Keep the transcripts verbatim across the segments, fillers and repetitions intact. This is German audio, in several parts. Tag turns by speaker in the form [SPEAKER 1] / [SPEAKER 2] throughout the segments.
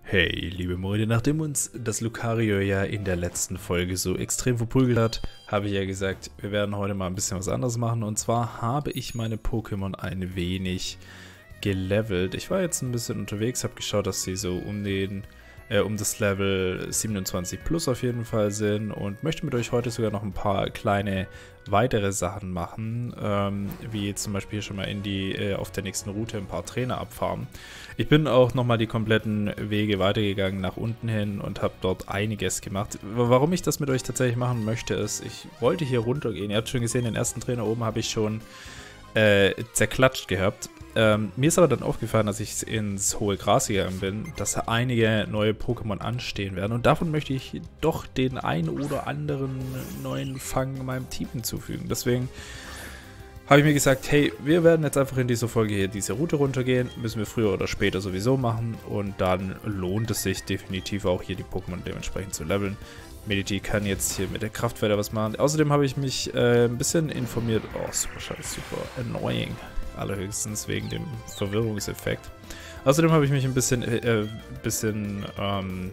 [SPEAKER 1] Hey, liebe Freunde, nachdem uns das Lucario ja in der letzten Folge so extrem verprügelt hat, habe ich ja gesagt, wir werden heute mal ein bisschen was anderes machen. Und zwar habe ich meine Pokémon ein wenig gelevelt. Ich war jetzt ein bisschen unterwegs, habe geschaut, dass sie so um den äh, um das Level siebenundzwanzig plus auf jeden Fall sind und möchte mit euch heute sogar noch ein paar kleine weitere Sachen machen, ähm, wie zum Beispiel hier schon mal in die äh, auf der nächsten Route ein paar Trainer abfarmen. Ich bin auch nochmal die kompletten Wege weitergegangen nach unten hin und habe dort einiges gemacht. Warum ich das mit euch tatsächlich machen möchte, ist, ich wollte hier runtergehen. Ihr habt schon gesehen, den ersten Trainer oben habe ich schon äh, zerklatscht gehabt. Ähm, mir ist aber dann aufgefallen, als ich ins hohe Gras gegangen bin, dass einige neue Pokémon anstehen werden. Und davon möchte ich doch den ein oder anderen neuen Fang meinem Team hinzufügen. Deswegen habe ich mir gesagt, hey, wir werden jetzt einfach in dieser Folge hier diese Route runtergehen. Müssen wir früher oder später sowieso machen. Und dann lohnt es sich definitiv auch hier die Pokémon dementsprechend zu leveln. Mediti kann jetzt hier mit der Kraftwelle was machen. Außerdem habe ich mich äh, ein bisschen informiert. Oh, super scheiße, super annoying. Allerhöchstens wegen dem Verwirrungseffekt. Außerdem habe ich mich ein bisschen, äh, bisschen ähm,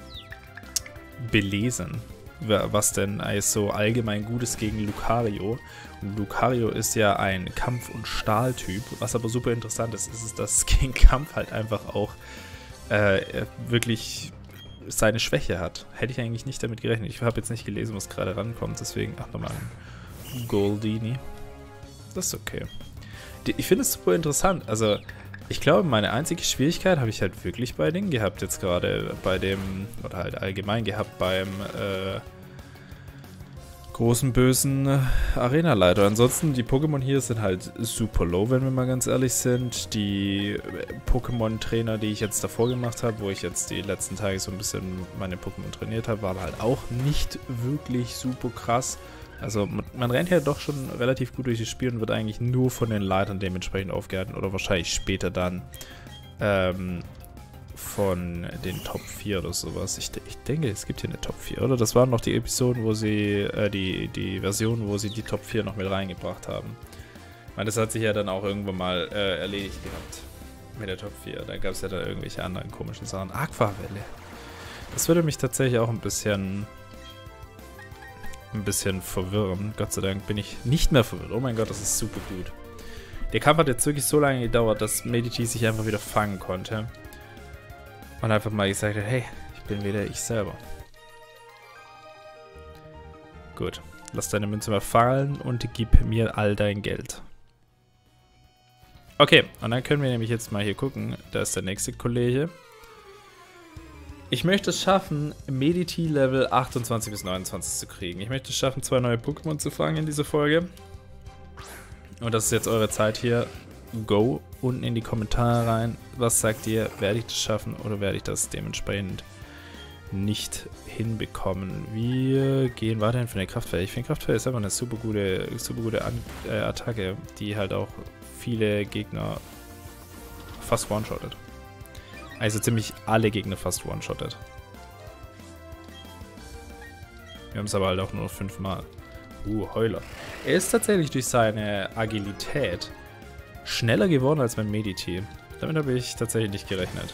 [SPEAKER 1] belesen, was denn so allgemein Gutes gegen Lucario. Und Lucario ist ja ein Kampf- und Stahltyp. Was aber super interessant ist, ist, dass es gegen Kampf halt einfach auch äh, wirklich seine Schwäche hat. Hätte ich eigentlich nicht damit gerechnet. Ich habe jetzt nicht gelesen, was gerade rankommt. Deswegen, ach nochmal ein Goldini. Das ist okay. Ich finde es super interessant. Also, ich glaube, meine einzige Schwierigkeit habe ich halt wirklich bei Dingen gehabt, jetzt gerade bei dem, oder halt allgemein gehabt beim äh, großen bösen Arenaleiter. Ansonsten, die Pokémon hier sind halt super low, wenn wir mal ganz ehrlich sind. Die Pokémon-Trainer, die ich jetzt davor gemacht habe, wo ich jetzt die letzten Tage so ein bisschen meine Pokémon trainiert habe, waren halt auch nicht wirklich super krass. Also man, man rennt ja doch schon relativ gut durch das Spiel und wird eigentlich nur von den Leitern dementsprechend aufgehalten oder wahrscheinlich später dann ähm, von den Top vier oder sowas. Ich, ich denke, es gibt hier eine Top vier, oder? Das waren noch die Episoden, wo sie, äh, die, die Versionen, wo sie die Top vier noch mit reingebracht haben. Ich meine, das hat sich ja dann auch irgendwann mal äh, erledigt gehabt mit der Top vier. Da gab es ja dann irgendwelche anderen komischen Sachen. Aquavelle. Das würde mich tatsächlich auch ein bisschen... ein bisschen verwirren. Gott sei Dank bin ich nicht mehr verwirrt. Oh mein Gott, das ist super gut. Der Kampf hat jetzt wirklich so lange gedauert, dass Mediti sich einfach wieder fangen konnte. Und einfach mal gesagt hat, hey, ich bin wieder ich selber. Gut. Lass deine Münze mal fallen und gib mir all dein Geld. Okay, und dann können wir nämlich jetzt mal hier gucken. Da ist der nächste Kollege. Ich möchte es schaffen, Mediti Level achtundzwanzig bis neunundzwanzig zu kriegen. Ich möchte es schaffen, zwei neue Pokémon zu fangen in dieser Folge. Und das ist jetzt eure Zeit hier. Go unten in die Kommentare rein. Was sagt ihr? Werde ich das schaffen oder werde ich das dementsprechend nicht hinbekommen? Wir gehen weiterhin von der Kraftwelle. Ich finde, Kraftwelle ist einfach eine super gute, super gute An äh, Attacke, die halt auch viele Gegner fast one-shottet. Also ziemlich alle Gegner fast one-shottet. Wir haben es aber halt auch nur noch fünfmal. Uh, Heuler. Er ist tatsächlich durch seine Agilität schneller geworden als mein Mediti. Damit habe ich tatsächlich nicht gerechnet.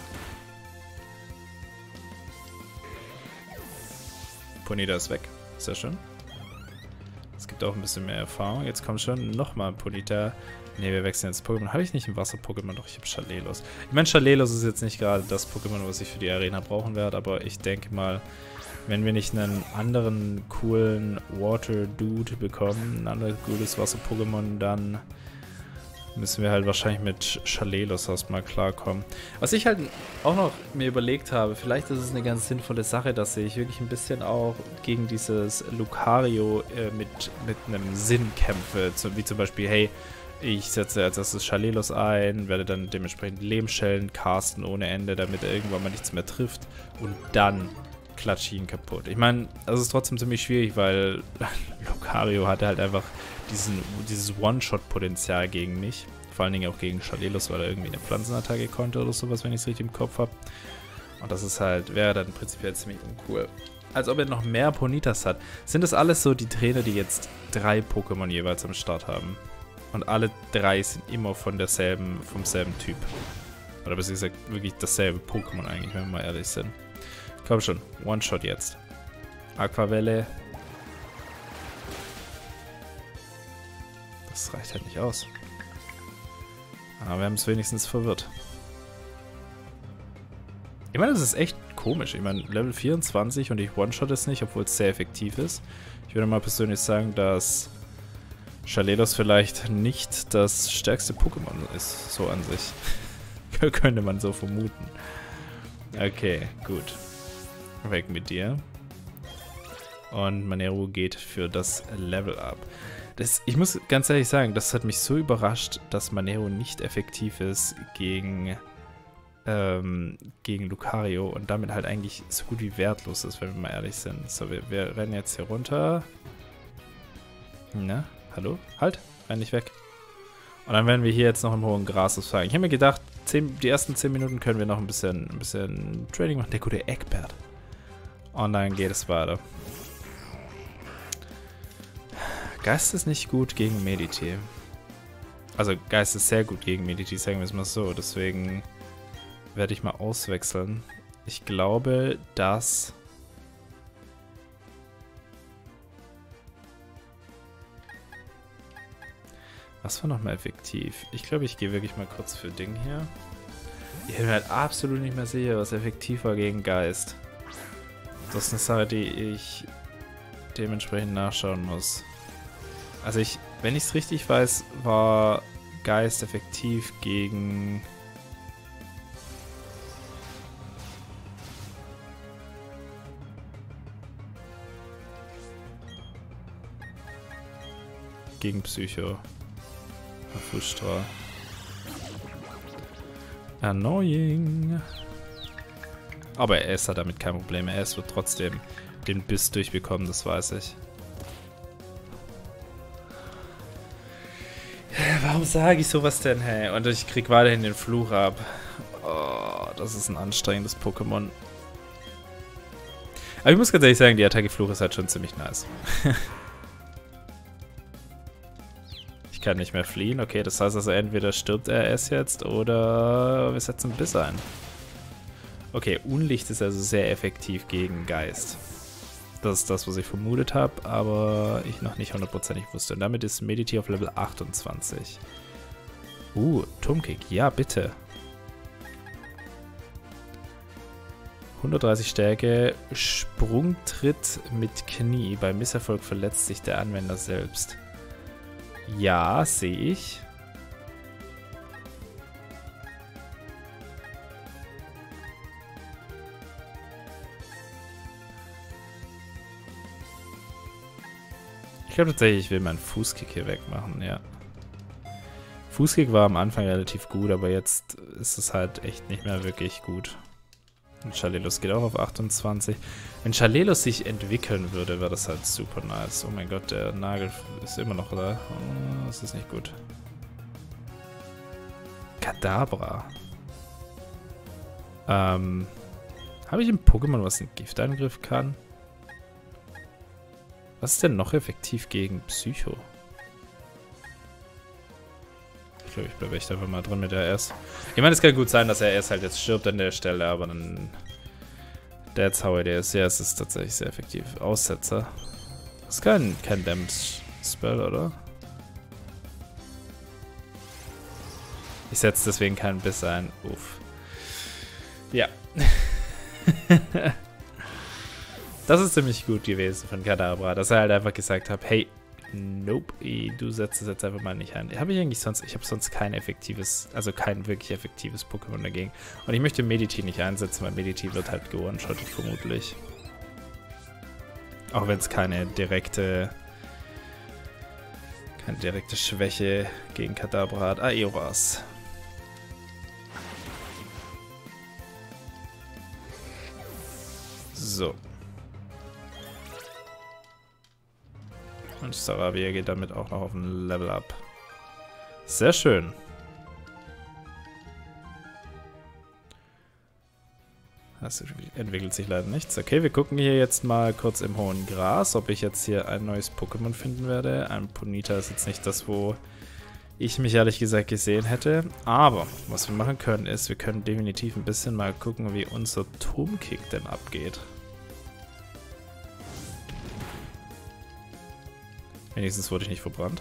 [SPEAKER 1] Ponyta ist weg. Sehr schön. Es gibt auch ein bisschen mehr Erfahrung. Jetzt kommt schon nochmal Ponyta. Ne, wir wechseln jetzt Pokémon. Habe ich nicht ein Wasser-Pokémon? Doch, ich habe Schalelos. Ich meine, Schalelos ist jetzt nicht gerade das Pokémon, was ich für die Arena brauchen werde, aber ich denke mal, wenn wir nicht einen anderen coolen Water-Dude bekommen, ein anderes gutes Wasser-Pokémon, dann müssen wir halt wahrscheinlich mit Schalelos erstmal klarkommen. Was ich halt auch noch mir überlegt habe, vielleicht ist es eine ganz sinnvolle Sache, dass ich wirklich ein bisschen auch gegen dieses Lucario äh, mit, mit einem Sinn kämpfe, so, wie zum Beispiel, hey, ich setze als erstes Schalelos ein, werde dann dementsprechend Lehmschellen casten ohne Ende, damit er irgendwann mal nichts mehr trifft. Und dann klatsche ich ihn kaputt. Ich meine, das ist trotzdem ziemlich schwierig, weil Lucario hatte halt einfach diesen, dieses One-Shot-Potenzial gegen mich. Vor allen Dingen auch gegen Schalelos, weil er irgendwie eine Pflanzenattacke konnte oder sowas, wenn ich es richtig im Kopf habe. Und das ist halt, wäre dann prinzipiell ziemlich uncool. Als ob er noch mehr Ponytas hat. Sind das alles so die Trainer, die jetzt drei Pokémon jeweils am Start haben? Und alle drei sind immer von derselben, vom selben Typ. Oder besser gesagt, wirklich dasselbe Pokémon eigentlich, wenn wir mal ehrlich sind. Komm schon, One-Shot jetzt. Aquavelle. Das reicht halt nicht aus. Aber wir haben es wenigstens verwirrt. Ich meine, das ist echt komisch. Ich meine, Level vierundzwanzig und ich One-Shot es nicht, obwohl es sehr effektiv ist. Ich würde mal persönlich sagen, dass Shalelos vielleicht nicht das stärkste Pokémon ist, so an sich. Könnte man so vermuten. Okay, gut. Weg mit dir. Und Manero geht für das Level Up. Das, ich muss ganz ehrlich sagen, das hat mich so überrascht, dass Manero nicht effektiv ist gegen, ähm, gegen Lucario und damit halt eigentlich so gut wie wertlos ist, wenn wir mal ehrlich sind. So, wir, wir rennen jetzt hier runter. Na, hallo? Halt, renn nicht weg. Und dann werden wir hier jetzt noch im hohen Gras fragen. Ich habe mir gedacht, zehn, die ersten zehn Minuten können wir noch ein bisschen, ein bisschen Training machen. Der gute Eckbert. Und dann geht es weiter. Geist ist nicht gut gegen Meditee. Also Geist ist sehr gut gegen Meditee, sagen wir es mal so. Deswegen werde ich mal auswechseln. Ich glaube, dass... Was war nochmal effektiv? Ich glaube, ich gehe wirklich mal kurz für Ding hier. Ich bin halt absolut nicht mehr sicher, was effektiv war gegen Geist. Das ist eine Sache, die ich dementsprechend nachschauen muss. Also ich, wenn ich es richtig weiß, war Geist effektiv gegen... gegen Psycho. Fußstra. Annoying. Aber er ist hat damit kein Problem. Er wird trotzdem den Biss durchbekommen, das weiß ich. Warum sage ich sowas denn, hey? Und ich krieg weiterhin den Fluch ab. Oh, das ist ein anstrengendes Pokémon. Aber ich muss ganz ehrlich sagen, die Attacke Fluch ist halt schon ziemlich nice. Ich kann nicht mehr fliehen. Okay, das heißt also, entweder stirbt er erst jetzt oder wir setzen Biss ein. Okay, Unlicht ist also sehr effektiv gegen Geist. Das ist das, was ich vermutet habe, aber ich noch nicht hundertprozentig wusste. Und damit ist Meditee auf Level achtundzwanzig. Uh, Turmkick. Ja, bitte. hundertdreißig Stärke. Sprungtritt mit Knie. Bei Misserfolg verletzt sich der Anwender selbst. Ja, sehe ich. Ich glaube tatsächlich, ich will meinen Fußkick hier wegmachen, ja. Fußkick war am Anfang relativ gut, aber jetzt ist es halt echt nicht mehr wirklich gut. Und Shalelos geht auch auf achtundzwanzig. Wenn Shalelos sich entwickeln würde, wäre das halt super nice. Oh mein Gott, der Nagel ist immer noch da. Oh, das ist nicht gut. Kadabra. Ähm, habe ich ein Pokémon, was einen Giftangriff kann? Was ist denn noch effektiv gegen Psycho? Ich glaube, ich bleibe echt einfach mal drin mit der S. Ich meine, es kann gut sein, dass er erst halt jetzt stirbt an der Stelle, aber dann... That's how it is. Ja, es ist tatsächlich sehr effektiv. Aussetzer. Das ist kein, kein Damage-Spell, oder? Ich setze deswegen keinen Biss ein. Uff. Ja. Das ist ziemlich gut gewesen von Kadabra, dass er halt einfach gesagt hat, hey, nope, du setzt es jetzt einfach mal nicht ein. Habe ich eigentlich sonst, ich habe sonst kein effektives, also kein wirklich effektives Pokémon dagegen. Und ich möchte Meditee nicht einsetzen, weil Meditee wird halt ge-one-shottet vermutlich. Auch wenn es keine direkte, keine direkte Schwäche gegen Kadabra hat. Aeoras. So. Und Staravia geht damit auch noch auf ein Level Up. Sehr schön. Das entwickelt sich leider nichts. Okay, wir gucken hier jetzt mal kurz im hohen Gras, ob ich jetzt hier ein neues Pokémon finden werde. Ein Ponyta ist jetzt nicht das, wo ich mich ehrlich gesagt gesehen hätte. Aber was wir machen können ist, wir können definitiv ein bisschen mal gucken, wie unser Turmkick denn abgeht. Wenigstens wurde ich nicht verbrannt.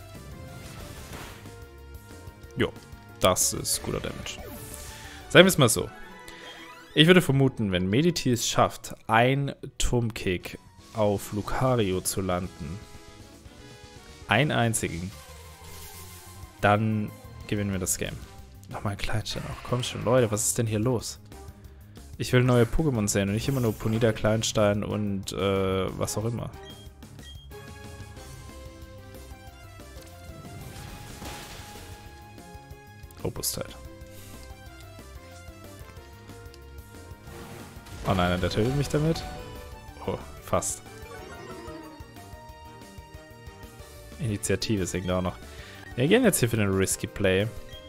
[SPEAKER 1] Jo, das ist guter Damage. Sagen wir es mal so. Ich würde vermuten, wenn Mediti es schafft, ein Turmkick auf Lucario zu landen, einen einzigen, dann gewinnen wir das Game. Nochmal ein Kleinstein auch. Komm schon, Leute, was ist denn hier los? Ich will neue Pokémon sehen und nicht immer nur Ponita, Kleinstein und äh, was auch immer. Robustheit. Oh nein, der tötet mich damit. Oh, fast. Initiative singt auch noch. Wir gehen jetzt hier für den Risky Play.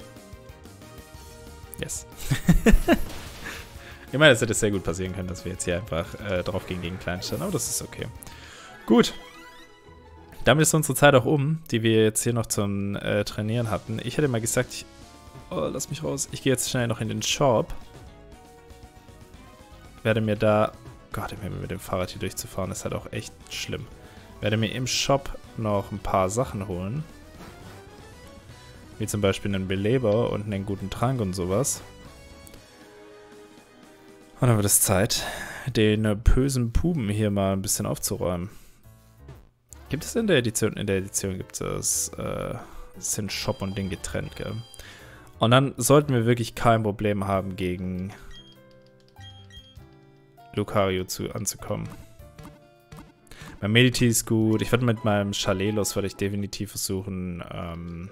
[SPEAKER 1] Yes. Ich meine, es hätte sehr gut passieren können, dass wir jetzt hier einfach äh, drauf gehen gegen Kleinstein, aber das ist okay. Gut. Damit ist unsere Zeit auch um, die wir jetzt hier noch zum äh, Trainieren hatten. Ich hätte mal gesagt, ich, oh, lass mich raus. Ich gehe jetzt schnell noch in den Shop. Werde mir da... Gott, mit dem Fahrrad hier durchzufahren ist halt auch echt schlimm. Werde mir im Shop noch ein paar Sachen holen. Wie zum Beispiel einen Beleber und einen guten Trank und sowas. Und dann wird es Zeit, den bösen Puben hier mal ein bisschen aufzuräumen. Gibt es in der Edition? In der Edition gibt es äh, sind Shop und Ding getrennt, gell? Und dann sollten wir wirklich kein Problem haben, gegen Lucario zu, anzukommen. Mein Mediti ist gut. Ich werde mit meinem Chalelos werde ich definitiv versuchen, ähm,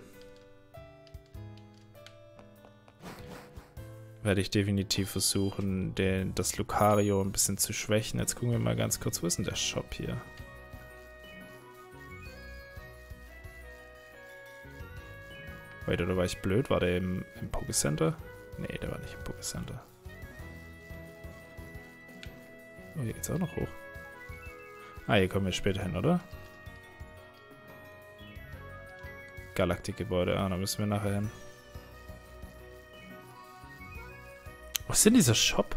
[SPEAKER 1] werde ich definitiv versuchen, den, das Lucario ein bisschen zu schwächen. Jetzt gucken wir mal ganz kurz, wo ist denn der Shop hier? Wait, oder war ich blöd? War der im, im Pokécenter? Nee, der war nicht im Pokécenter. Oh, hier geht's auch noch hoch. Ah, hier kommen wir später hin, oder? Galaktikgebäude. Ah, da müssen wir nachher hin. Wo ist denn dieser Shop?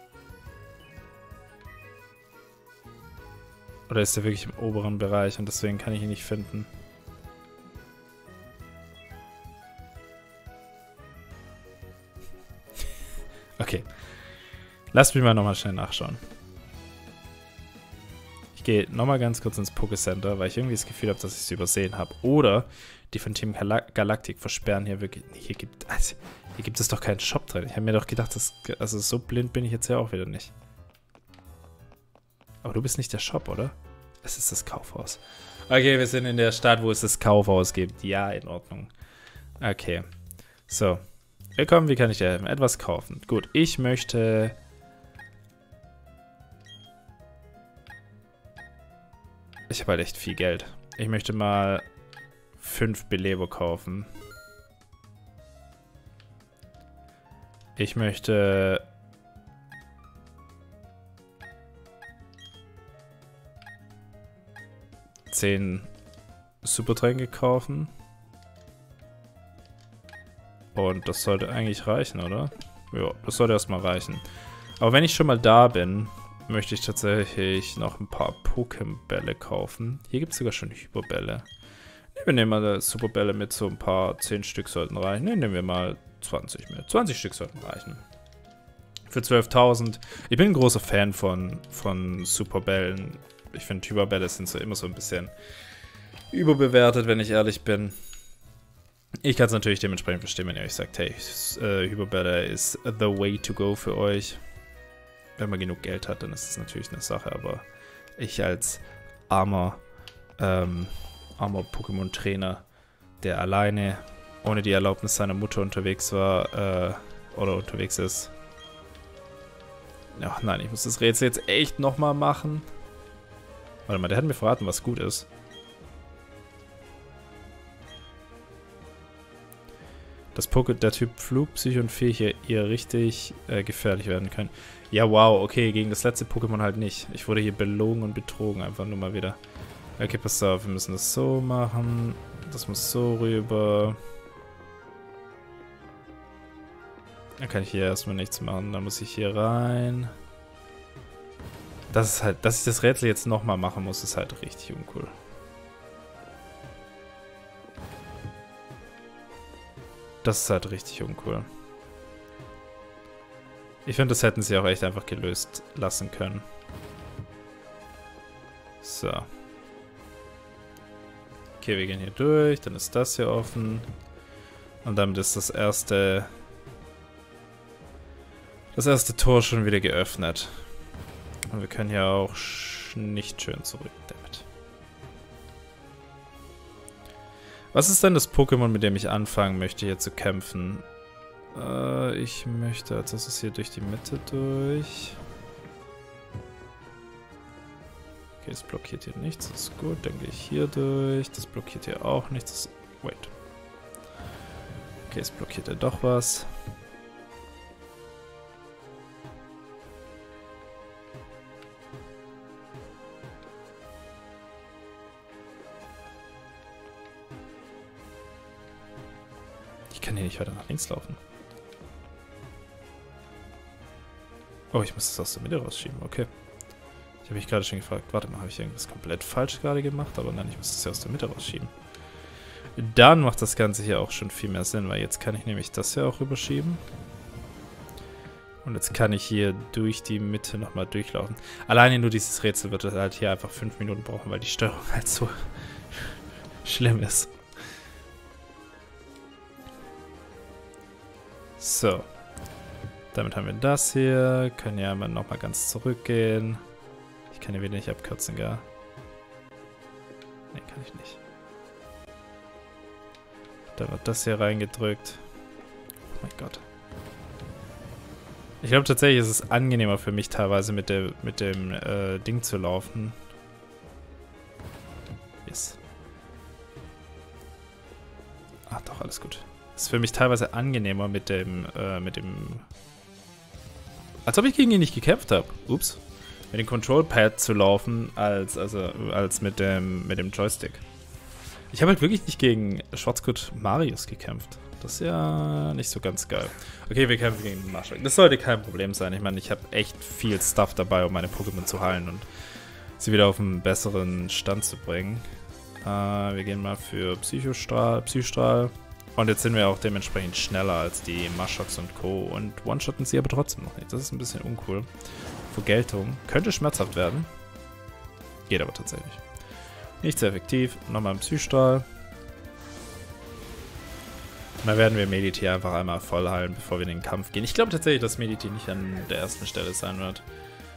[SPEAKER 1] Oder ist der wirklich im oberen Bereich und deswegen kann ich ihn nicht finden? Okay. Lasst mich mal nochmal schnell nachschauen. Ich gehe nochmal ganz kurz ins Pokécenter, weil ich irgendwie das Gefühl habe, dass ich es übersehen habe. Oder die von Team Gal Galactic versperren hier wirklich... Hier gibt, also, hier gibt es doch keinen Shop drin. Ich habe mir doch gedacht, dass, also so blind bin ich jetzt ja auch wieder nicht. Aber du bist nicht der Shop, oder? Es ist das Kaufhaus. Okay, wir sind in der Stadt, wo es das Kaufhaus gibt. Ja, in Ordnung. Okay. So. Willkommen, wie kann ich dir helfen? Etwas kaufen. Gut, ich möchte... Ich habe halt echt viel Geld. Ich möchte mal fünf Beleber kaufen. Ich möchte... zehn Supertränke kaufen. Und das sollte eigentlich reichen, oder? Ja, das sollte erstmal reichen. Aber wenn ich schon mal da bin, möchte ich tatsächlich noch ein paar Pokémon-Bälle kaufen. Hier gibt es sogar schon Hyperbälle. Wir nehmen mal Superbälle mit, so ein paar, zehn Stück sollten reichen. Ne, nehmen wir mal zwanzig mit. zwanzig Stück sollten reichen. Für zwölftausend. Ich bin ein großer Fan von, von Superbällen. Ich finde, Hyperbälle sind so immer so ein bisschen überbewertet, wenn ich ehrlich bin. Ich kann es natürlich dementsprechend verstehen, wenn ihr euch sagt, hey, äh, Hyperbälle ist the way to go für euch. Wenn man genug Geld hat, dann ist es natürlich eine Sache, aber ich als armer, ähm, armer Pokémon-Trainer, der alleine ohne die Erlaubnis seiner Mutter unterwegs war, äh, oder unterwegs ist. Ach nein, ich muss das Rätsel jetzt echt nochmal machen. Warte mal, der hat mir verraten, was gut ist. Dass Poké, der Typ Flug, Psycho und Fee hier, hier richtig äh, gefährlich werden können. Ja, wow, okay, gegen das letzte Pokémon halt nicht. Ich wurde hier belogen und betrogen, einfach nur mal wieder. Okay, pass auf, wir müssen das so machen. Das muss so rüber. Dann kann ich hier erstmal nichts machen. Dann muss ich hier rein. Das ist halt, dass ich das Rätsel jetzt nochmal machen muss, ist halt richtig uncool. Das ist halt richtig uncool. Ich finde, das hätten sie auch echt einfach gelöst lassen können. So. Okay, wir gehen hier durch. Dann ist das hier offen. Und damit ist das erste... Das erste Tor schon wieder geöffnet. Und wir können hier auch nicht schön zurück damit. Was ist denn das Pokémon, mit dem ich anfangen möchte, hier zu kämpfen? Äh, ich möchte als erstes hier durch die Mitte durch. Okay, es blockiert hier nichts, das ist gut. Dann gehe ich hier durch. Das blockiert hier auch nichts. Das, wait. Okay, es blockiert ja doch was. Ich kann hier nicht weiter nach links laufen. Oh, ich muss das aus der Mitte rausschieben, okay. Ich habe mich gerade schon gefragt, warte mal, habe ich irgendwas komplett falsch gerade gemacht? Aber nein, ich muss das ja aus der Mitte rausschieben. Dann macht das Ganze hier auch schon viel mehr Sinn, weil jetzt kann ich nämlich das hier auch rüberschieben. Und jetzt kann ich hier durch die Mitte nochmal durchlaufen. Alleine nur dieses Rätsel wird halt hier einfach fünf Minuten brauchen, weil die Steuerung halt so schlimm ist. So. Damit haben wir das hier. Können ja mal nochmal ganz zurückgehen. Ich kann hier wieder nicht abkürzen, gell? Ne, kann ich nicht. Da wird das hier reingedrückt. Oh mein Gott. Ich glaube tatsächlich ist es angenehmer für mich teilweise mit, der, mit dem äh, Ding zu laufen. Yes. Ah, doch, alles gut. Ist für mich teilweise angenehmer mit dem, äh, mit dem... Als ob ich gegen ihn nicht gekämpft habe. Ups. Mit dem Control-Pad zu laufen, als, also, als mit dem, mit dem Joystick. Ich habe halt wirklich nicht gegen Schwarzgurt Marius gekämpft. Das ist ja nicht so ganz geil. Okay, wir kämpfen gegen den Marshall. Das sollte kein Problem sein. Ich meine, ich habe echt viel Stuff dabei, um meine Pokémon zu heilen und sie wieder auf einen besseren Stand zu bringen. Äh, wir gehen mal für Psychostrahl, Psystrahl. Und jetzt sind wir auch dementsprechend schneller als die Mashox und Co. Und one-shotten sie aber trotzdem noch nicht. Das ist ein bisschen uncool. Vergeltung. Könnte schmerzhaft werden. Geht aber tatsächlich. Nicht sehr effektiv. Nochmal ein Psystrahl. Und dann werden wir Mediti einfach einmal voll heilen, bevor wir in den Kampf gehen. Ich glaube tatsächlich, dass Mediti nicht an der ersten Stelle sein wird.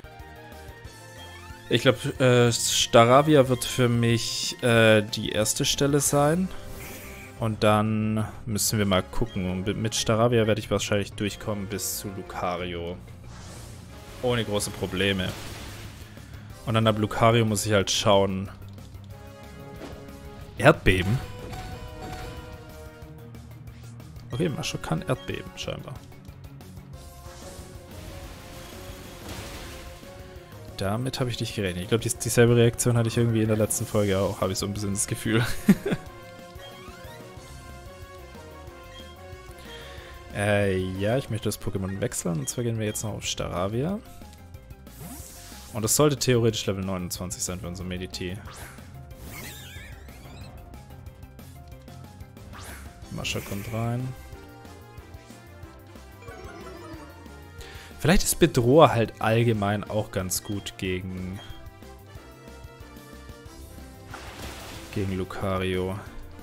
[SPEAKER 1] Ich glaube, äh, Staravia wird für mich äh, die erste Stelle sein. Und dann müssen wir mal gucken. Und mit Staravia werde ich wahrscheinlich durchkommen bis zu Lucario. Ohne große Probleme. Und dann ab Lucario muss ich halt schauen. Erdbeben? Okay, Mascho kann Erdbeben, scheinbar. Damit habe ich nicht gerechnet. Ich glaube, die, dieselbe Reaktion hatte ich irgendwie in der letzten Folge auch. Habe ich so ein bisschen das Gefühl. Äh, ja, ich möchte das Pokémon wechseln. Und zwar gehen wir jetzt noch auf Staravia. Und das sollte theoretisch Level neunundzwanzig sein für unser Mediti. Mascha kommt rein. Vielleicht ist Bedroher halt allgemein auch ganz gut gegen... gegen Lucario.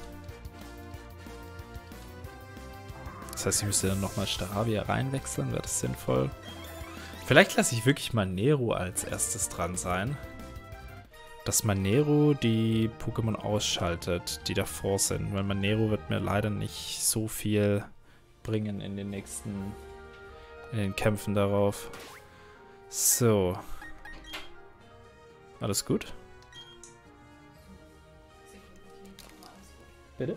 [SPEAKER 1] Das heißt, ich müsste dann nochmal Staravia reinwechseln, wäre das sinnvoll. Vielleicht lasse ich wirklich Manero als erstes dran sein. Dass Manero die Pokémon ausschaltet, die davor sind. Weil Manero wird mir leider nicht so viel bringen in den nächsten... in den Kämpfen darauf. So. Alles gut? Bitte?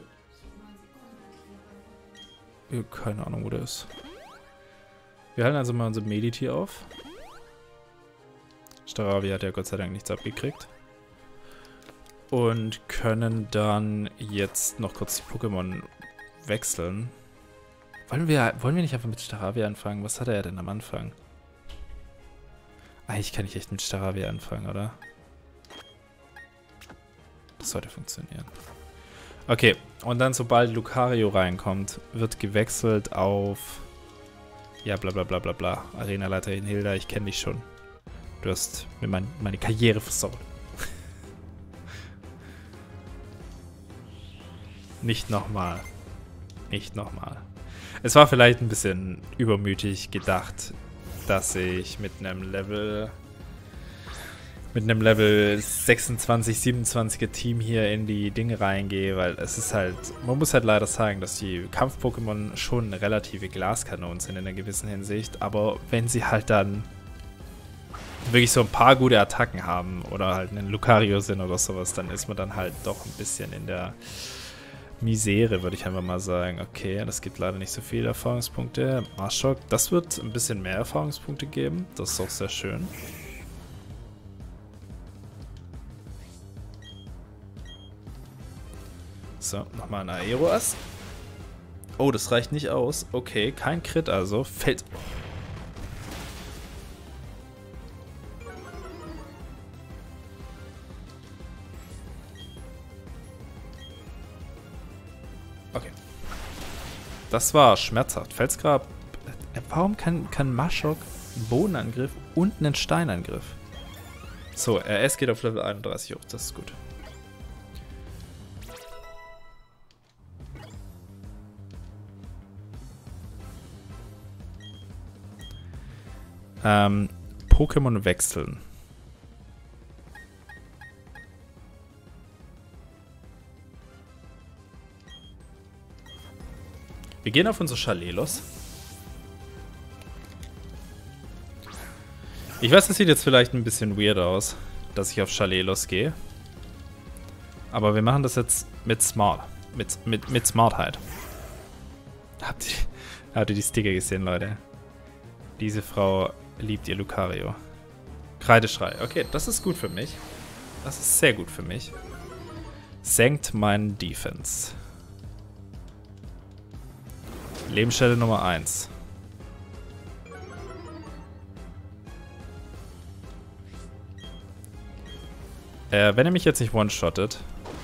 [SPEAKER 1] Ja, keine Ahnung, wo der ist. Wir halten also mal unser Mediti auf. Staravia hat ja Gott sei Dank nichts abgekriegt. Und können dann jetzt noch kurz die Pokémon wechseln. Wollen wir, wollen wir nicht einfach mit Staravia anfangen? Was hat er denn am Anfang? Eigentlich kann ich echt mit Staravia anfangen, oder? Das sollte funktionieren. Okay, und dann sobald Lucario reinkommt, wird gewechselt auf... Ja, bla bla bla bla bla. Arenaleiterin Hilda, ich kenne dich schon. Du hast mir mein, meine Karriere versaut. Nicht nochmal. Nicht nochmal. Es war vielleicht ein bisschen übermütig gedacht, dass ich mit einem Level mit einem Level sechsundzwanzig, siebenundzwanziger Team hier in die Dinge reingehe, weil es ist halt, man muss halt leider sagen, dass die Kampf-Pokémon schon relative Glaskanonen sind in einer gewissen Hinsicht, aber wenn sie halt dann wirklich so ein paar gute Attacken haben oder halt einen Lucario sind oder sowas, dann ist man dann halt doch ein bisschen in der Misere, würde ich einfach mal sagen. Okay, das gibt leider nicht so viele Erfahrungspunkte. Marshok, das wird ein bisschen mehr Erfahrungspunkte geben. Das ist auch sehr schön. So, nochmal ein Aeroas. Oh, das reicht nicht aus. Okay, kein Crit also. Fällt... Okay. Das war schmerzhaft. Felsgrab. Warum kann, kann Marshok einen Bodenangriff und einen Steinangriff? So, R S geht auf Level einunddreißig hoch. Das ist gut. Ähm, Pokémon wechseln. Wir gehen auf unser Chalet los. Ich weiß, das sieht jetzt vielleicht ein bisschen weird aus, dass ich auf Chalet losgehe. Aber wir machen das jetzt mit Smart. Mit, mit, mit Smartheit. Habt ihr, habt ihr die Sticker gesehen, Leute? Diese Frau liebt ihr Lucario. Kreideschrei. Okay, das ist gut für mich. Das ist sehr gut für mich. Senkt meinen Defense. Lebensstelle Nummer eins. Äh, wenn er mich jetzt nicht one-shottet.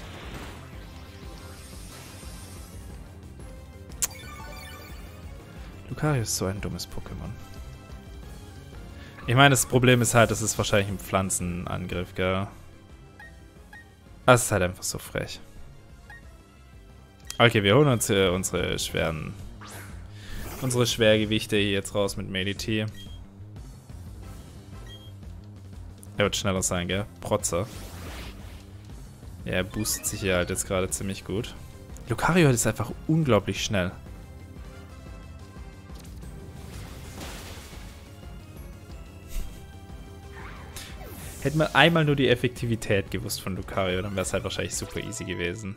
[SPEAKER 1] Lucario ist so ein dummes Pokémon. Ich meine, das Problem ist halt, das ist wahrscheinlich ein Pflanzenangriff, gell? Das ist halt einfach so frech. Okay, wir holen uns äh, unsere schweren... Unsere Schwergewichte hier jetzt raus mit Mediti. Er wird schneller sein, gell? Protzer. Ja, er boostet sich hier halt jetzt gerade ziemlich gut. Lucario ist einfach unglaublich schnell. Hätte man einmal nur die Effektivität gewusst von Lucario, dann wäre es halt wahrscheinlich super easy gewesen.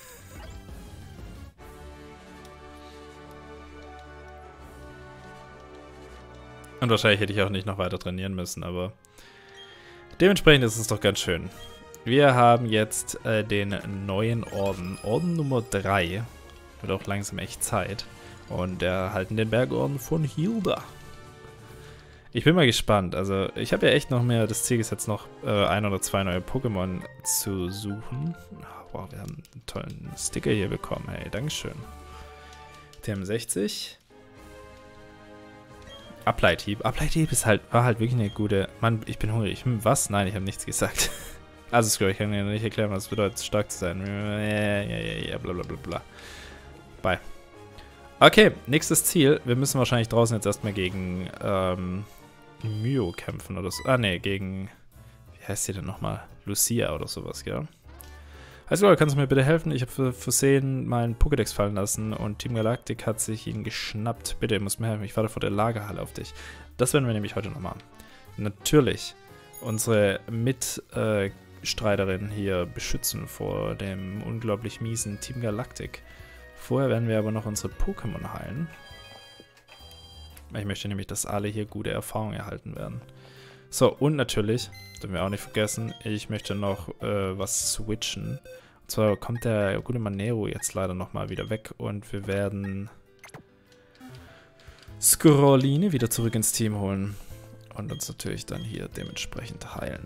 [SPEAKER 1] Und wahrscheinlich hätte ich auch nicht noch weiter trainieren müssen, aber dementsprechend ist es doch ganz schön. Wir haben jetzt äh, den neuen Orden. Orden Nummer drei. Wird auch langsam echt Zeit. Und erhalten den Bergorden von Hilda. Ich bin mal gespannt. Also ich habe ja echt noch mehr das Ziel gesetzt, noch äh, ein oder zwei neue Pokémon zu suchen. Wow, wir haben einen tollen Sticker hier bekommen. Hey, Dankeschön. T M sechzig. Ableithieb. Ableithieb ist halt, war halt wirklich eine gute... Mann, ich bin hungrig. Hm, was? Nein, ich habe nichts gesagt. Also, ich kann dir nicht erklären, was es bedeutet, stark zu sein. Ja, ja, ja, ja, bla bla bla bla. Bye. Okay, nächstes Ziel. Wir müssen wahrscheinlich draußen jetzt erstmal gegen ähm, Mio kämpfen oder so. Ah, ne, gegen... Wie heißt sie denn nochmal? Lucia oder sowas, gell? Also, kannst du mir bitte helfen? Ich habe für Versehen meinen Pokédex fallen lassen und Team Galactic hat sich ihn geschnappt. Bitte, ihr müsst mir helfen. Ich warte vor der Lagerhalle auf dich. Das werden wir nämlich heute noch machen. Natürlich unsere Mitstreiterin äh, hier beschützen vor dem unglaublich miesen Team Galactic. Vorher werden wir aber noch unsere Pokémon heilen. Ich möchte nämlich, dass alle hier gute Erfahrungen erhalten werden. So, und natürlich, dürfen wir auch nicht vergessen, ich möchte noch äh, was switchen. Und zwar kommt der gute Manero jetzt leider nochmal wieder weg und wir werden Scrolline wieder zurück ins Team holen. Und uns natürlich dann hier dementsprechend heilen.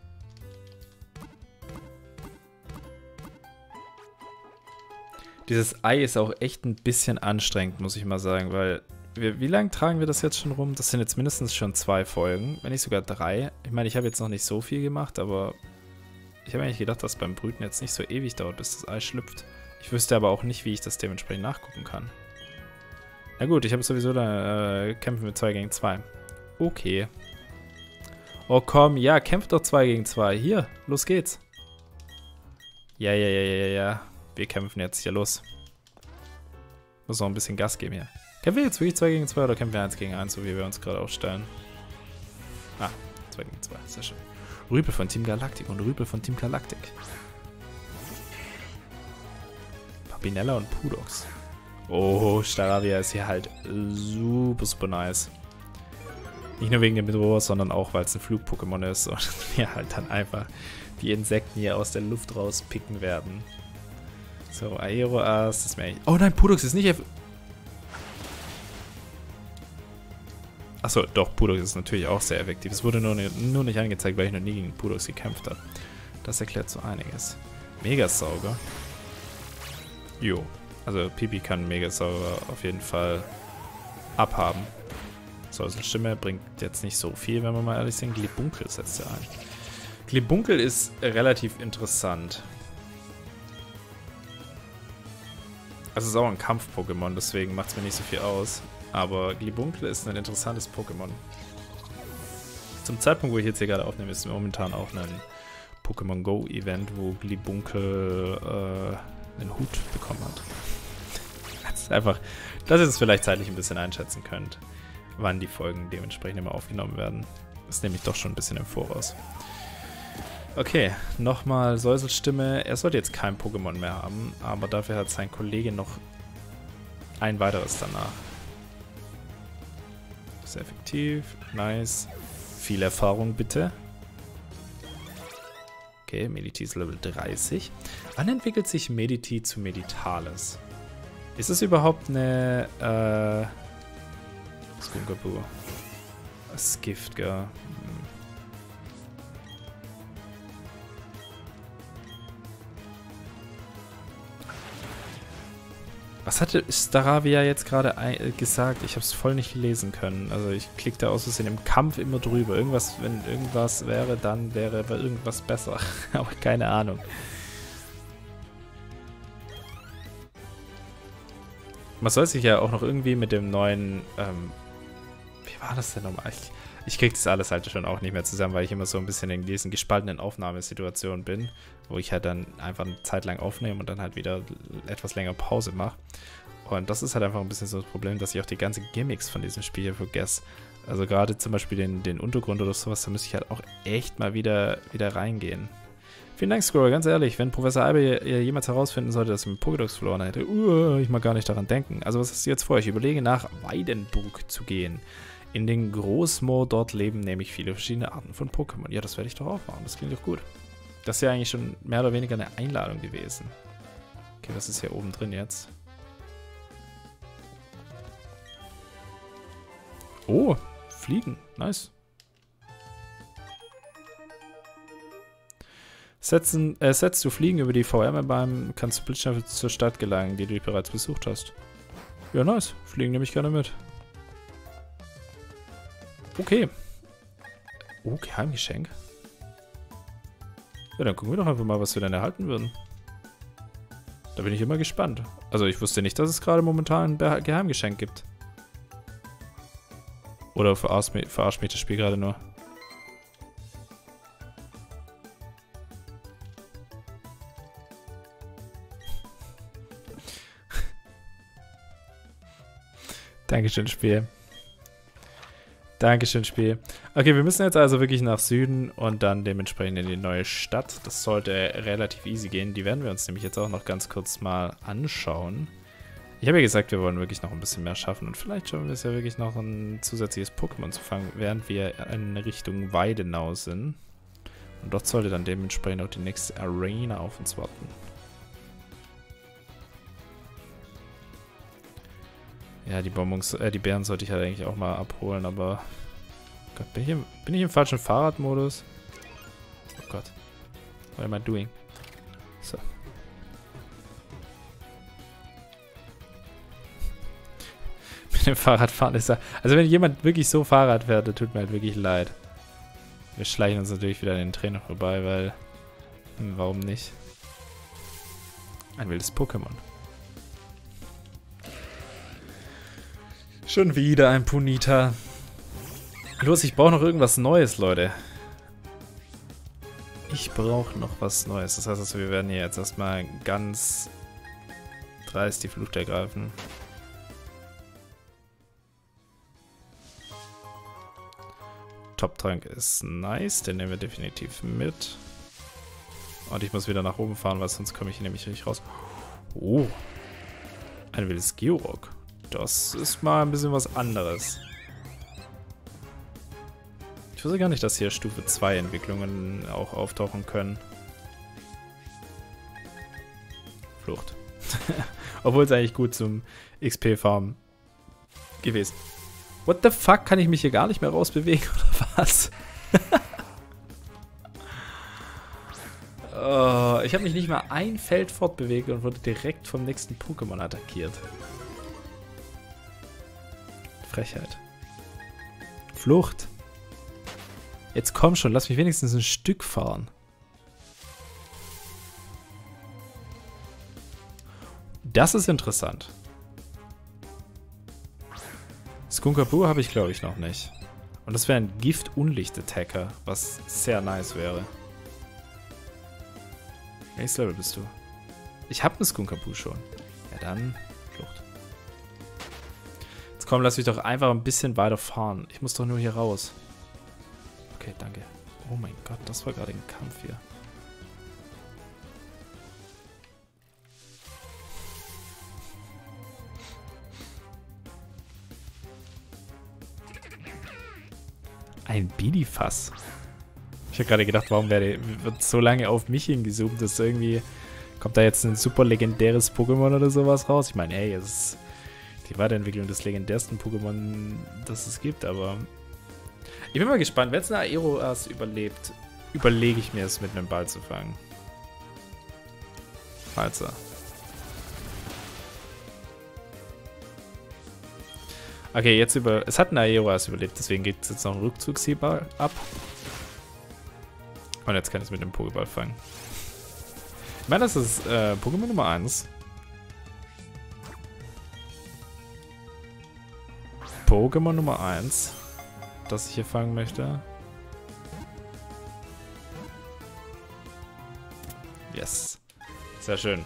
[SPEAKER 1] Dieses Ei ist auch echt ein bisschen anstrengend, muss ich mal sagen, weil wir, wie lange tragen wir das jetzt schon rum? Das sind jetzt mindestens schon zwei Folgen, wenn nicht sogar drei. Ich meine, ich habe jetzt noch nicht so viel gemacht, aber ich habe eigentlich gedacht, dass beim Brüten jetzt nicht so ewig dauert, bis das Ei schlüpft. Ich wüsste aber auch nicht, wie ich das dementsprechend nachgucken kann. Na gut, ich habe sowieso da äh, kämpfen wir zwei gegen zwei. Okay. Oh komm, ja, kämpft doch zwei gegen zwei. Hier, los geht's. Ja, ja, ja, ja, ja. Wir kämpfen jetzt hier, los. Muss noch ein bisschen Gas geben hier. Kämpfen wir jetzt wirklich zwei gegen zwei oder kämpfen wir eins gegen eins, so wie wir uns gerade aufstellen? Ah, zwei gegen zwei, sehr schön. Rüpel von Team Galactic und Rüpel von Team Galactic. Papinella und Pudox. Oh, Staravia ist hier halt super, super nice. Nicht nur wegen dem Bedroher, sondern auch, weil es ein Flug-Pokémon ist und wir halt dann einfach die Insekten hier aus der Luft rauspicken werden. So, Aeroas, das ist mir eigentlich... Oh nein, Pudox ist nicht... F Achso, doch, Pudox ist natürlich auch sehr effektiv. Es wurde nur, nur nicht angezeigt, weil ich noch nie gegen Pudox gekämpft habe. Das erklärt so einiges. Megasauger. Jo. Also Pipi kann Megasauger auf jeden Fall abhaben. So, also Stimme bringt jetzt nicht so viel, wenn wir mal ehrlich sind. Glibunkel setzt er ein. Glibunkel ist relativ interessant. Also es ist auch ein Kampf-Pokémon, deswegen macht es mir nicht so viel aus. Aber Glibunkel ist ein interessantes Pokémon. Zum Zeitpunkt, wo ich jetzt hier gerade aufnehme, ist momentan auch ein Pokémon Go Event, wo Glibunkel äh, einen Hut bekommen hat. Das ist einfach, dass ihr es vielleicht zeitlich ein bisschen einschätzen könnt, wann die Folgen dementsprechend immer aufgenommen werden. Das ist nämlich doch schon ein bisschen im Voraus. Okay, nochmal Säuselstimme. Er sollte jetzt kein Pokémon mehr haben, aber dafür hat sein Kollege noch ein weiteres danach. Sehr effektiv, nice. Viel Erfahrung bitte. Okay, Mediti ist Level dreißig. Wann entwickelt sich Mediti zu Meditales? Ist es überhaupt eine, äh... Skunkaboo. Skift, gell? Was hatte Staravia jetzt gerade gesagt? Ich habe es voll nicht lesen können. Also ich klicke da aus Versehen im Kampf immer drüber. Irgendwas, wenn irgendwas wäre, dann wäre irgendwas besser. Aber keine Ahnung. Man soll sich ja auch noch irgendwie mit dem neuen... Ähm, wie war das denn nochmal? Ich, ich kriege das alles halt schon auch nicht mehr zusammen, weil ich immer so ein bisschen in diesen gespaltenen Aufnahmesituationen bin, wo ich halt dann einfach eine Zeit lang aufnehme und dann halt wieder etwas länger Pause mache. Und das ist halt einfach ein bisschen so das Problem, dass ich auch die ganzen Gimmicks von diesem Spiel hier vergesse. Also gerade zum Beispiel den, den Untergrund oder sowas, da müsste ich halt auch echt mal wieder, wieder reingehen. Vielen Dank, Squirrel. Ganz ehrlich, wenn Professor Albe jemals herausfinden sollte, dass ich mit Pokédex verloren hätte, uh, ich mag gar nicht daran denken. Also was hast du jetzt vor? Ich überlege nach Weidenburg zu gehen. In den Großmoor dort leben nämlich viele verschiedene Arten von Pokémon. Ja, das werde ich doch auch machen. Das klingt doch gut. Das ist ja eigentlich schon mehr oder weniger eine Einladung gewesen. Okay, was ist hier oben drin jetzt? Oh, Fliegen. Nice. Setzen, äh, setzt du Fliegen über die V R-Bahn, kannst du blitzschnell zur Stadt gelangen, die du bereits besucht hast. Ja, nice. Fliegen nehme ich gerne mit. Okay. Oh, Geheimgeschenk. Ja, dann gucken wir doch einfach mal, was wir dann erhalten würden. Da bin ich immer gespannt. Also ich wusste nicht, dass es gerade momentan ein Geheimgeschenk gibt. Oder verarscht mich, verarscht mich das Spiel gerade nur. Dankeschön, Spiel. Dankeschön, Spiel. Okay, wir müssen jetzt also wirklich nach Süden und dann dementsprechend in die neue Stadt. Das sollte relativ easy gehen. Die werden wir uns nämlich jetzt auch noch ganz kurz mal anschauen. Ich habe ja gesagt, wir wollen wirklich noch ein bisschen mehr schaffen. Und vielleicht schaffen wir es ja wirklich noch, ein zusätzliches Pokémon zu fangen, während wir in Richtung Weidenau sind. Und dort sollte dann dementsprechend auch die nächste Arena auf uns warten. Ja, die Bonbons, äh, die Bären sollte ich halt eigentlich auch mal abholen, aber... Gott, bin ich im, bin ich im falschen Fahrradmodus? Oh Gott. What am I doing? So. Mit dem Fahrradfahren ist er... Also wenn jemand wirklich so Fahrrad fährt, dann tut mir halt wirklich leid. Wir schleichen uns natürlich wieder an den Trainer vorbei, weil... Hm, warum nicht? Ein wildes Pokémon. Schon wieder ein Punita. Los, ich brauche noch irgendwas Neues, Leute. Ich brauche noch was Neues. Das heißt, also, wir werden hier jetzt erstmal ganz dreist die Flucht ergreifen. Top-Trank ist nice, den nehmen wir definitiv mit. Und ich muss wieder nach oben fahren, weil sonst komme ich hier nämlich nicht raus. Oh, ein wildes Georock. Das ist mal ein bisschen was anderes. Ich wusste gar nicht, dass hier Stufe zwei Entwicklungen auch auftauchen können. Flucht. Obwohl es eigentlich gut zum X P-Farm gewesen. What the fuck? Kann ich mich hier gar nicht mehr rausbewegen oder was? Oh, ich habe mich nicht mal ein Feld fortbewegt und wurde direkt vom nächsten Pokémon attackiert. Frechheit. Flucht. Jetzt komm schon, lass mich wenigstens ein Stück fahren. Das ist interessant. Skunkaboo habe ich, glaube ich, noch nicht. Und das wäre ein Gift-Unlicht-Attacker, was sehr nice wäre. Welches Level bist du? Ich habe einen Skunkaboo schon. Ja, dann Flucht. Jetzt komm, lass mich doch einfach ein bisschen weiter fahren. Ich muss doch nur hier raus. Okay, danke. Oh mein Gott, das war gerade ein Kampf hier. Ein Bidifass. Ich habe gerade gedacht, warum werde, wird so lange auf mich hingezoomt, dass irgendwie kommt da jetzt ein super legendäres Pokémon oder sowas raus. Ich meine, hey, es ist die Weiterentwicklung des legendärsten Pokémon, das es gibt, aber ich bin mal gespannt, wenn es eine Aeroas überlebt, überlege ich mir es mit einem Ball zu fangen. Also. Okay, jetzt über. Es hat eine Aeroas überlebt, deswegen geht es jetzt noch ein Rückzugshieb ab. Und jetzt kann ich es mit einem Pokéball fangen. Ich meine, das ist äh, Pokémon Nummer eins. Pokémon Nummer eins, das ich hier fangen möchte. Yes. Sehr schön.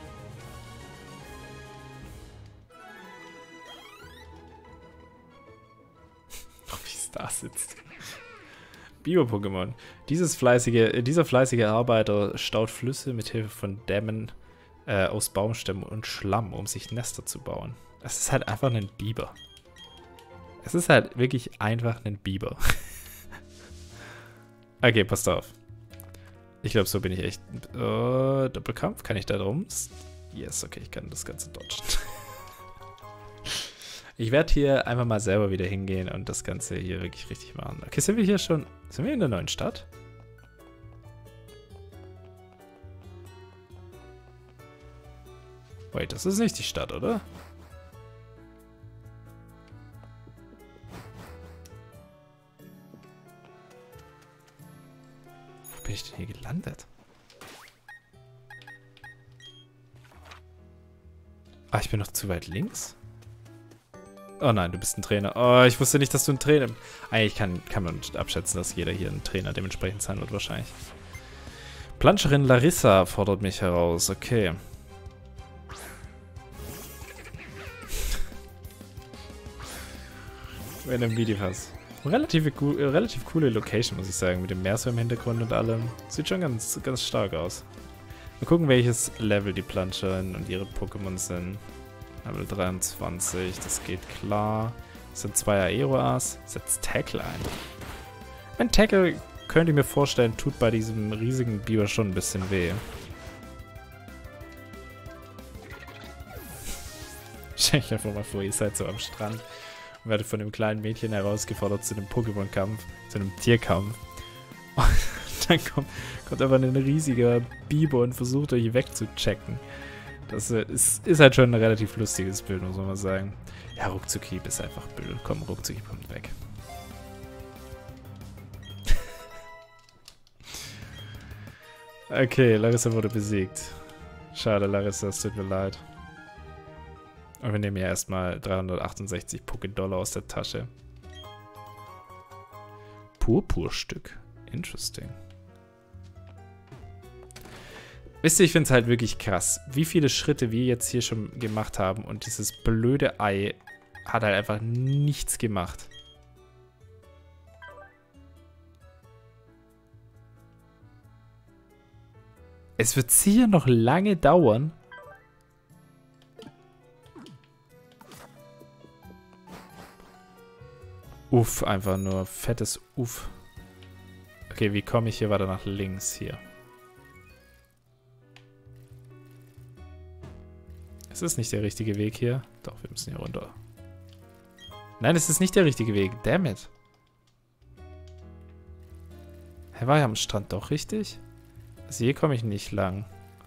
[SPEAKER 1] Wie es da sitzt. Bio-Pokémon. Dieses fleißige, dieser fleißige Arbeiter staut Flüsse mit Hilfe von Dämmen äh, aus Baumstämmen und Schlamm, um sich Nester zu bauen. Es ist halt einfach ein Biber. Es ist halt wirklich einfach ein Biber. Okay, passt auf. Ich glaube, so bin ich echt... Uh, Doppelkampf, kann ich da drum? Yes, okay, ich kann das Ganze dodgen. Ich werde hier einfach mal selber wieder hingehen und das Ganze hier wirklich richtig machen. Okay, sind wir hier schon... Sind wir in der neuen Stadt? Wait, das ist nicht die Stadt, oder? Wo bin ich denn hier gelandet? Ah, ich bin noch zu weit links? Oh nein, du bist ein Trainer. Oh, ich wusste nicht, dass du ein Trainer bist. Eigentlich kann, kann man abschätzen, dass jeder hier ein Trainer dementsprechend sein wird, wahrscheinlich. Planscherin Larissa fordert mich heraus. Okay. In einem Videopass. Relativ, relativ coole Location, muss ich sagen, mit dem Meer so im Hintergrund und allem. Sieht schon ganz, ganz stark aus. Mal gucken, welches Level die Planscherin und ihre Pokémon sind. Level dreiundzwanzig, das geht klar. Das sind zwei Aeroas. Setzt Tackle ein. Ein Tackle, könnte ich mir vorstellen, tut bei diesem riesigen Biber schon ein bisschen weh. Stell ich einfach mal vor, ihr seid so am Strand und werdet von dem kleinen Mädchen herausgefordert zu einem Pokémon-Kampf, zu einem Tierkampf. Und dann kommt, kommt einfach ein riesiger Biber und versucht euch wegzuchecken. Das ist, ist halt schon ein relativ lustiges Bild, muss man mal sagen. Ja, Ruckzucki ist einfach blöd. Komm, Ruckzucki kommt weg. Okay, Larissa wurde besiegt. Schade, Larissa, es tut mir leid. Und wir nehmen ja erstmal dreihundertachtundsechzig Poké-Dollar aus der Tasche. Purpurstück. Interesting. Wisst ihr, ich finde es halt wirklich krass, wie viele Schritte wir jetzt hier schon gemacht haben und dieses blöde Ei hat halt einfach nichts gemacht. Es wird sicher noch lange dauern. Uff, einfach nur fettes Uff. Okay, wie komme ich hier weiter nach links hier? Es ist nicht der richtige Weg hier. Doch, wir müssen hier runter. Nein, es ist nicht der richtige Weg. Damn it. Hä, war ja am Strand doch richtig? Also hier komme ich nicht lang.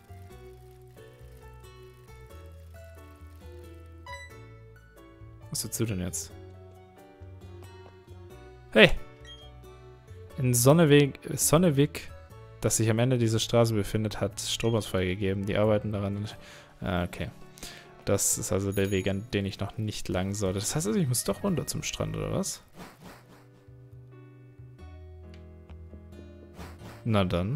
[SPEAKER 1] Was willst du denn jetzt? Hey! In Sonneweg, Sonneweg, das sich am Ende dieser Straße befindet, hat Stromausfall gegeben. Die arbeiten daran. Ah, okay. Das ist also der Weg, an den ich noch nicht lang sollte. Das heißt also, ich muss doch runter zum Strand, oder was? Na dann.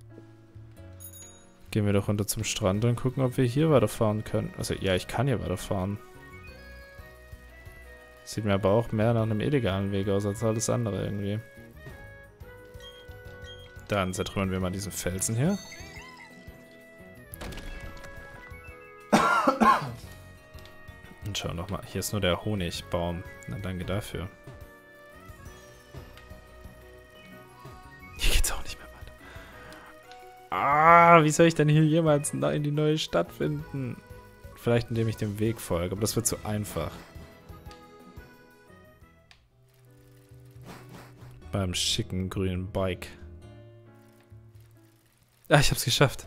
[SPEAKER 1] Gehen wir doch runter zum Strand und gucken, ob wir hier weiterfahren können. Also, ja, ich kann hier weiterfahren. Sieht mir aber auch mehr nach einem illegalen Weg aus als alles andere irgendwie. Dann zertrümmern wir mal diesen Felsen hier. Und schauen noch mal. Hier ist nur der Honigbaum. Na, danke dafür. Hier geht's auch nicht mehr weiter. Ah, wie soll ich denn hier jemals in die neue Stadt finden? Vielleicht indem ich dem Weg folge, aber das wird zu einfach. Beim schicken grünen Bike. Ah, ich hab's geschafft.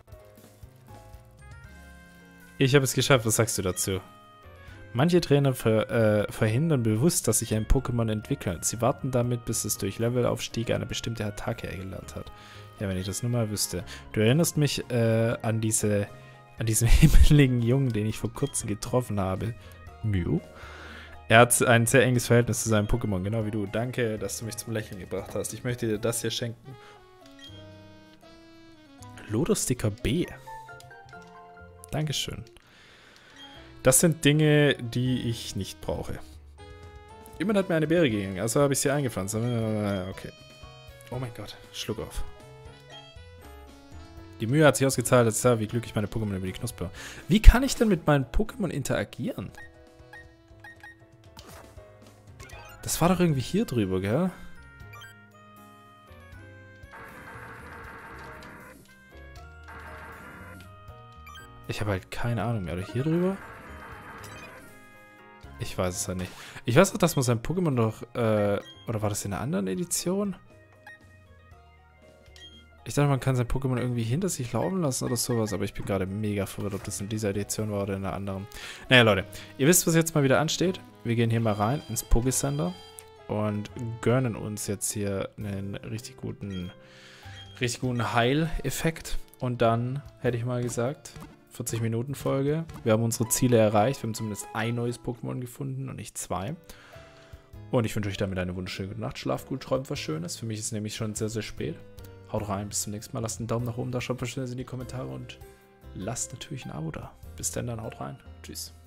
[SPEAKER 1] Ich habe es geschafft. Was sagst du dazu? Manche Trainer ver, äh, verhindern bewusst, dass sich ein Pokémon entwickelt. Sie warten damit, bis es durch Levelaufstieg eine bestimmte Attacke gelernt hat. Ja, wenn ich das nur mal wüsste. Du erinnerst mich äh, an diese, an diesen himmeligen Jungen, den ich vor kurzem getroffen habe. Mew? Er hat ein sehr enges Verhältnis zu seinem Pokémon, genau wie du. Danke, dass du mich zum Lächeln gebracht hast. Ich möchte dir das hier schenken. Lodo-Sticker B. Dankeschön. Das sind Dinge, die ich nicht brauche. Jemand hat mir eine Beere gegeben, also habe ich sie eingepflanzt. Okay. Oh mein Gott, Schluck auf. Die Mühe hat sich ausgezahlt, als sah, wie glücklich meine Pokémon über die Knusper. Wie kann ich denn mit meinen Pokémon interagieren? Das war doch irgendwie hier drüber, gell? Ich habe halt keine Ahnung mehr. Oder hier drüber? Ich weiß es ja nicht. Ich weiß auch, dass man sein Pokémon doch... Äh, oder war das in einer anderen Edition? Ich dachte, man kann sein Pokémon irgendwie hinter sich laufen lassen oder sowas. Aber ich bin gerade mega verwirrt, ob das in dieser Edition war oder in einer anderen. Naja, Leute. Ihr wisst, was jetzt mal wieder ansteht. Wir gehen hier mal rein ins Pokécenter. Und gönnen uns jetzt hier einen richtig guten... Richtig guten Heileffekt. Und dann, hätte ich mal gesagt... vierzig Minuten Folge. Wir haben unsere Ziele erreicht. Wir haben zumindest ein neues Pokémon gefunden und nicht zwei. Und ich wünsche euch damit eine wunderschöne gute Nacht. Schlaft gut, träumt was Schönes. Für mich ist es nämlich schon sehr, sehr spät. Haut rein, bis zum nächsten Mal. Lasst einen Daumen nach oben da, schreibt was Schönes in die Kommentare und lasst natürlich ein Abo da. Bis dann, dann haut rein. Tschüss.